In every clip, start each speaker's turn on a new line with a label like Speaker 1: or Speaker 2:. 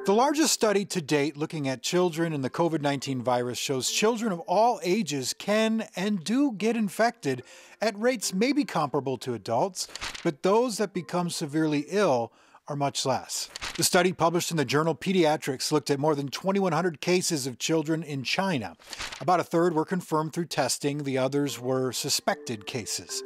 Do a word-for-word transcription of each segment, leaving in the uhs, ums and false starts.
Speaker 1: The largest study to date looking at children and the COVID nineteen virus shows children of all ages can and do get infected at rates maybe comparable to adults, but those that become severely ill are much less. The study published in the journal Pediatrics looked at more than twenty-one hundred cases of children in China. About a third were confirmed through testing, the others were suspected cases.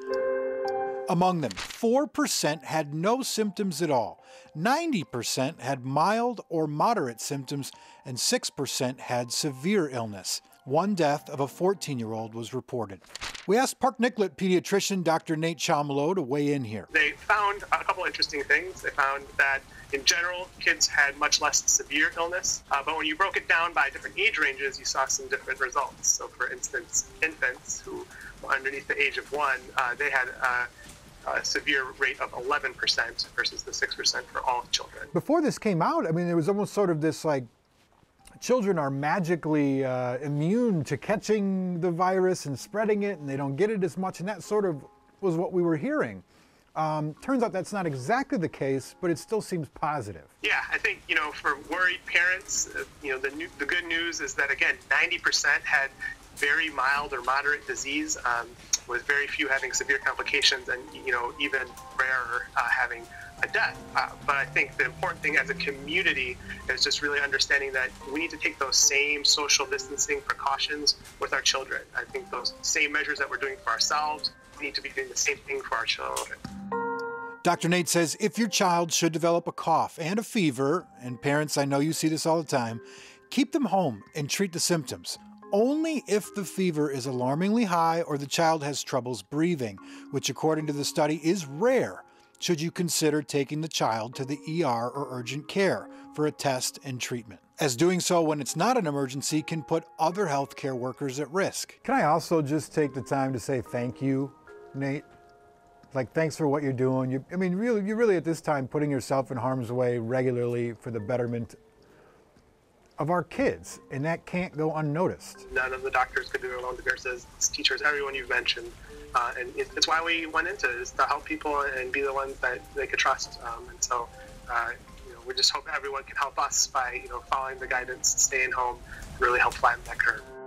Speaker 1: Among them, four percent had no symptoms at all, ninety percent had mild or moderate symptoms, and six percent had severe illness. One death of a fourteen-year-old was reported. We asked Park Nicollet pediatrician Doctor Nate Chomelo to weigh in here.
Speaker 2: They found a couple interesting things. They found that in general, kids had much less severe illness, uh, but when you broke it down by different age ranges, you saw some different results. So for instance, infants who were underneath the age of one, uh, they had uh, a severe rate of eleven percent versus the six percent for all children.
Speaker 1: Before this came out, I mean, there was almost sort of this like, children are magically uh, immune to catching the virus and spreading it, and they don't get it as much, and that sort of was what we were hearing. Um, turns out that's not exactly the case, but it still seems positive.
Speaker 2: Yeah, I think, you know, for worried parents, uh, you know, the, new, the good news is that, again, ninety percent had very mild or moderate disease, um, with very few having severe complications, and, you know, even rarer uh, having a death. Uh, but I think the important thing as a community is just really understanding that we need to take those same social distancing precautions with our children. I think those same measures that we're doing for ourselves, we need to be doing the same thing for our children.
Speaker 1: Doctor Nate says if your child should develop a cough and a fever, and parents, I know you see this all the time, keep them home and treat the symptoms. Only if the fever is alarmingly high or the child has troubles breathing, which according to the study is rare, should you consider taking the child to the E R or urgent care for a test and treatment, as doing so when it's not an emergency can put other healthcare workers at risk. Can I also just take the time to say thank you, Nate? Like, thanks for what you're doing. You, I mean, really, you're really at this time putting yourself in harm's way regularly for the betterment of our kids, and that can't go unnoticed.
Speaker 2: None of the doctors could do it alone, the nurses, teachers, everyone you've mentioned. Uh, and it's why we went into it, is to help people and be the ones that they could trust. Um, and so, uh, you know, we just hope everyone can help us by, you know, following the guidance, staying home, really help flatten that curve.